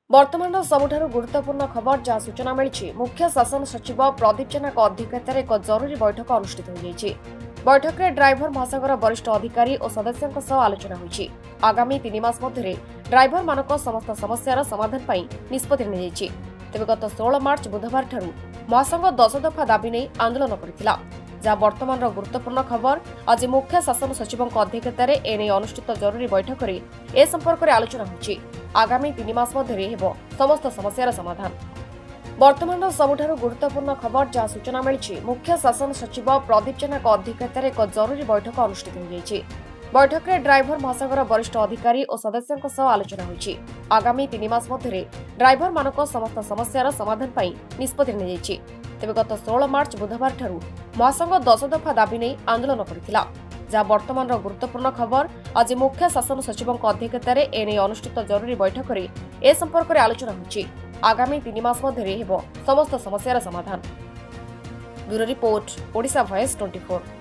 वर्तमान सबुठारु गुरुत्वपूर्ण खबर जहाँ सूचना मिली मुख्य शासन सचिव प्रदीप जेना अध्यक्षतार एक जरूरी बैठक अनुष्ठित हो बैठक में ड्राइवर महासंघर वरिष्ठ अधिकारी और सदस्यों आलोचना होगी। आगामी 3 मास मध्य ड्राइवर मानक समस्त समस्यार समाधान पर निष्पत्ति नियाଯାଇଛି। तेज गत 16 मार्च बुधवार ठारू महासंघ 10 दफा दाबी नहीं आंदोलन करथिला। जहाँ वर्तमान गुरुत्वपूर्ण खबर आज मुख्य शासन सचिव अध्यक्षतार एने अनुष्ठित जरूरी बैठक में ए संपर्क में आलोचना होगी। आगामी 3 मास मध्य समस्त समस्यार समाधान। वर्तमान सबुठारु गुरुत्वपूर्ण खबर जहाँ सूचना मिली मुख्य शासन सचिव प्रदीप जेना अध्यक्षतार एक जरूरी बैठक अनुष्ठित हो बैठक में ड्राइवर महासंघर वरिष्ठ अधिकारी और सदस्यों आलोचना होगी। आगामी 3 मास मध्य ड्राइवर मानक समस्त समस्यार समाधान पर निष्पत्ति नियाଯାଇଛି। तेज गत 16 मार्च बुधवार ठारू महासंघ 10 दफा दाबी नहीं आंदोलन करथिला। जहाँ वर्तमान गुरुत्वपूर्ण खबर आज मुख्य शासन सचिव अध्यक्षतार एने अनुष्ठित जरूरी बैठक में ए संपर्क में आलोचना होगी। आगामी 3 मास मध्य समस्त समस्यार समाधान। Bureau report Odisha voice 24।